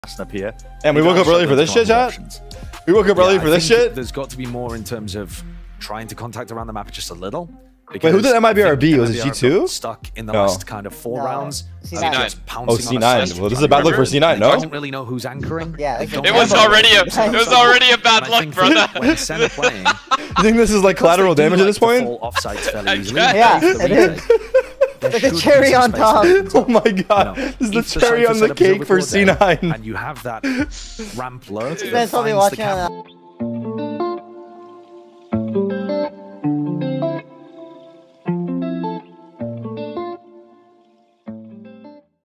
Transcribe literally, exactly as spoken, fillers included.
up here. And we woke up early for this shit, chat? We woke up early yeah, for this shit? There's got to be more in terms of trying to contact around the map just a little. Wait, who did M I B R B? Was it G two? Stuck in the no. last kind of four no. rounds. C nine. Oh, C nine. Well, this is a bad look for C nine, no? I don't really know who's anchoring. Yeah, it was already a it was already a bad luck, brother. When Senna playing, you think this is like collateral damage at this point? Yeah, it is. Like the cherry on top. Oh my god, you know, this is the cherry on the cake for C nine. And you have that ramp lurk. You guys probably watching on that.